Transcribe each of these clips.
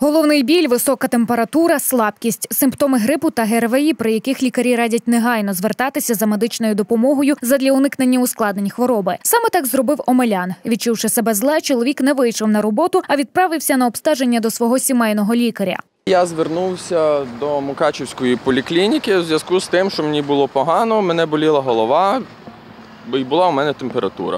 Головний біль, висока температура, слабкість – симптоми грипу та ГРВІ, при яких лікарі радять негайно звертатися за медичною допомогою задля уникнення ускладнень хвороби. Саме так зробив Омелян. Відчувши себе зле, чоловік не вийшов на роботу, а відправився на обстеження до свого сімейного лікаря. Я звернувся до Мукачівської поліклініки у зв'язку з тим, що мені було погано, мене боліла голова і була у мене температура.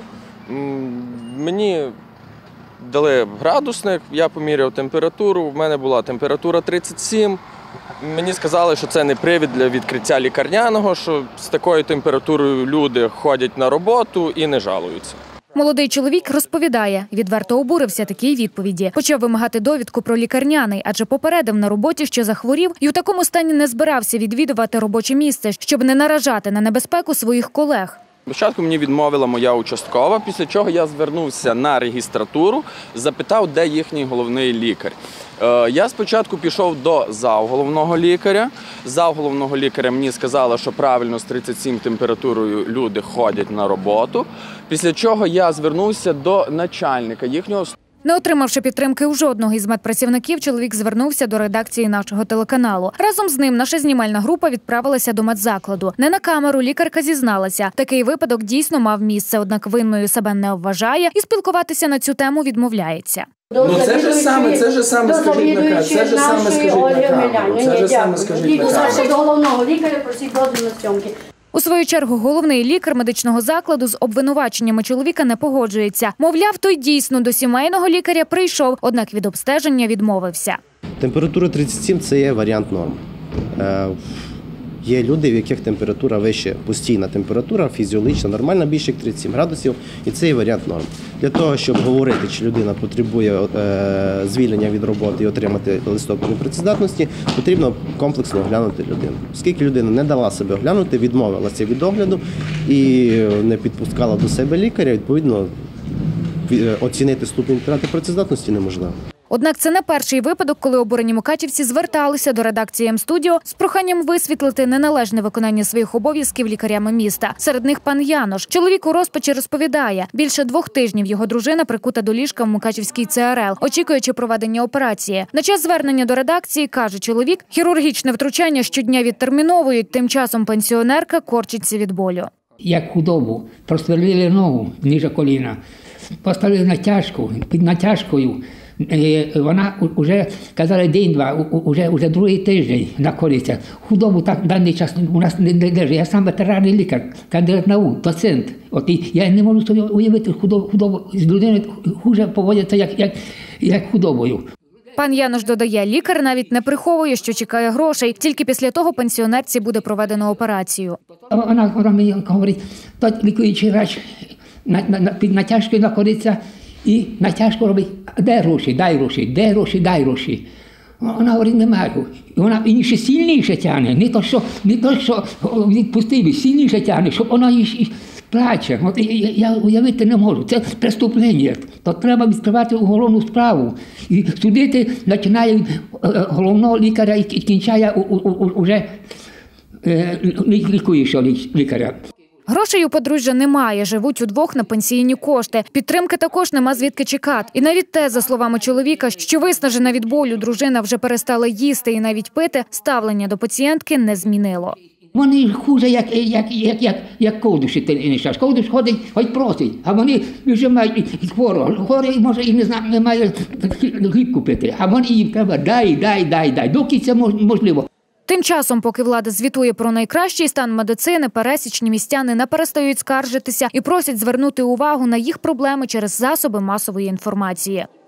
Мені дали градусник, я поміряв температуру, в мене була температура 37. Мені сказали, що це не привід для відкриття лікарняного, що з такою температурою люди ходять на роботу і не жалуються. Молодий чоловік розповідає, відверто обурився такій відповіді. Почав вимагати довідку про лікарняний, адже попередив на роботі, що захворів, і у такому стані не збирався відвідувати робоче місце, щоб не наражати на небезпеку своїх колег. Спочатку мені відмовила моя участкова, після чого я звернувся на регістратуру, запитав, де їхній головний лікар. Я спочатку пішов до завголовного лікаря. Завголовного лікаря мені сказали, що правильно з 37 температурою люди ходять на роботу. Після чого я звернувся до начальника їхнього. Не отримавши підтримки у жодного із медпрацівників, чоловік звернувся до редакції нашого телеканалу. Разом з ним наша знімальна група відправилася до медзакладу. Не на камеру лікарка зізналася. Такий випадок дійсно мав місце, однак винною себе не вважає і спілкуватися на цю тему відмовляється. Ну це ж саме скажіть на камеру. Це ж саме скажіть на камеру. До головного лікаря просить дозвіл на зйомки. У свою чергу головний лікар медичного закладу з обвинуваченнями чоловіка не погоджується. Мовляв, той дійсно до сімейного лікаря прийшов, однак від обстеження відмовився. Температура 37 – це є варіант норм. Є люди, в яких температура вище, постійна температура, фізіологічна, нормальна, більше як 37 градусів, і це є варіант норм. Для того, щоб говорити, чи людина потребує звільнення від роботи і отримати листок непрацездатності, потрібно комплексно оглянути людину. Оскільки людина не дала себе оглянути, відмовилася від огляду і не підпускала до себе лікаря, відповідно, оцінити ступінь втрати працездатності неможливо. Однак це не перший випадок, коли обурені мукачівці зверталися до редакції М-студіо з проханням висвітлити неналежне виконання своїх обов'язків лікарями міста. Серед них пан Янош. Чоловік у розпачі розповідає, більше 2 тижнів його дружина прикута до ліжка в Мукачівській ЦРЛ, очікуючи проведення операції. На час звернення до редакції, каже чоловік, хірургічне втручання щодня відтерміновують, тим часом пенсіонерка корчиться від болю. Як худобу, прострелили ногу ніже коліна, поставили натяжку, під натяжкою. Вона вже, казали, день-два, вже другий тиждень знаходиться. Худобу так даний час у нас не держить. Я сам ветеринарний лікар, кандидат наук, доцент. От я не можу собі уявити худобу з людиною хуже поводяться, як худобою. Пан Янош додає, лікар навіть не приховує, що чекає грошей. Тільки після того пенсіонерці буде проведено операцію. Вона мені говорить, то лікуючий врач під натяжкою знаходиться, і натяжку робить, де гроші, дай гроші, де гроші, дай гроші. Вона говорить, немає. І вона ще сильніше тягне, не то, що відпустили, сильніше тягне, щоб вона їй плаче. От я уявити не можу, це преступлення. То треба відкривати уголовну справу. І судити починає від головного лікаря і кінчає уже лікуючого лікаря. Грошей у подружжя немає, живуть удвох на пенсійні кошти. Підтримки також нема звідки чекати. І навіть те, за словами чоловіка, що виснажена від болю дружина вже перестала їсти і навіть пити, ставлення до пацієнтки не змінило. Вони хуже, як ковдуші. Ковдуш ходить, хоч просить, а вони вже мають хворого. Хворий, може, і не має хліб купити, а вони їм треба дай, доки це можливо. Тим часом, поки влада звітує про найкращий стан медицини, пересічні містяни не перестають скаржитися і просять звернути увагу на їх проблеми через засоби масової інформації.